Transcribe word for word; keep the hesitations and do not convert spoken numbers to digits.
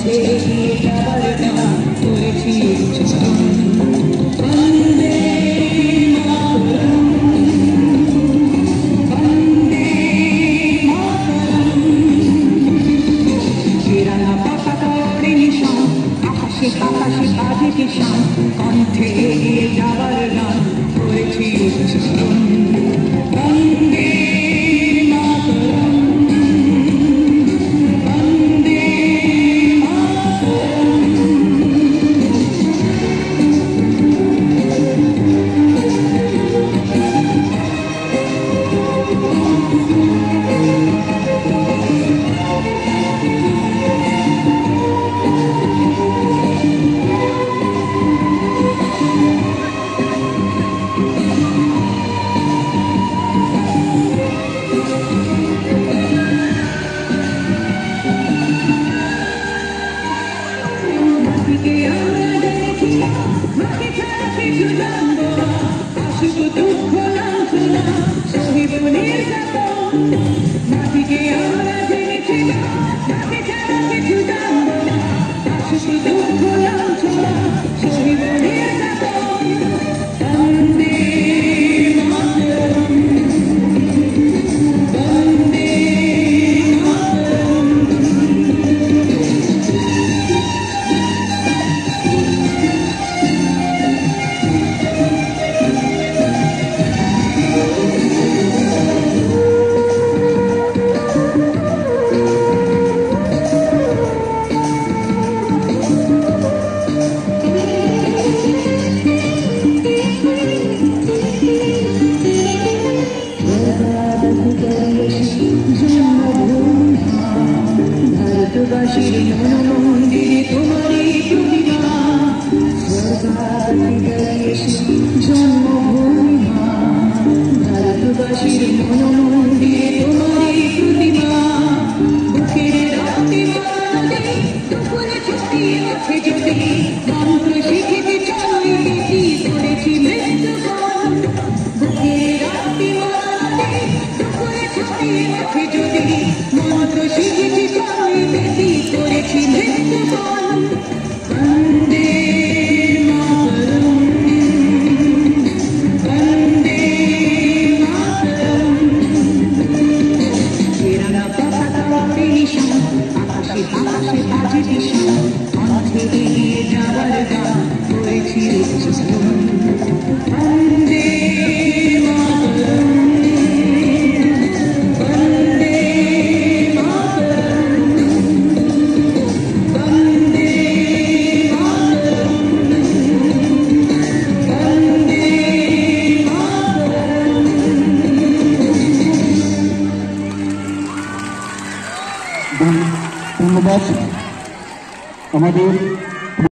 এগিয়ে যাবার গান করেছি উচ্চারণ। বন্দে মাতরম, বন্দে মাতরম। কেরালা পতাকা ওড়ে নিশান, আকাশে আকাশে বাজে কিষান, কণ্ঠে এগিয়ে যাবার গান করেছি উচ্চারণ। বন্দে মাতরম, বন্দে মাতরম। মাটিকে আমরা দেখেছিলাম, মাটি ছাড়া কিছু জানবো না, শুধু দুঃখ লাঞ্ছনা সহিব নির্যাতন। মাটিকে আমরা দেখেছিলাম, মাটি ছাড়া কিছু জানবো না, শুধু দুঃখ লাঞ্ছনা সহিব নির্যাতন। বন্দে মাতরম, বন্দে মাতরম। ভারতবাসীর মনমন্দিরে তোমারই প্রতিমা, জন্মভূমি মা। ভারতবাসীর মনমন্দিরে তোমারই প্রতিমা, বুকের রাতে মালে দুপুরে ছুটিয়ে আছে যদি, মন্ত্র শিখিতে চাই বেটি করেছি মৃত্যুবরণ। বুকের রাতে মালে দুপুরে ছুটিয়ে আছে যদি, মন্ত্র শিখিতে চাই বেটি করেছি মৃত্যুবরণ। বন্দে মাতরম, বন্দে মাতরম। কেরালা পতাকা ওড়ে নিশান, আকাশে আকাশে বাজে কিষান, কণ্ঠে এগিয়ে যাবার গান করেছি উচ্চারণ। বন্দে মাতরম, বন্দে মাতরম, বন্দে মাতরম, বন্দে মাতরম। ধন্যবাদ আমাদের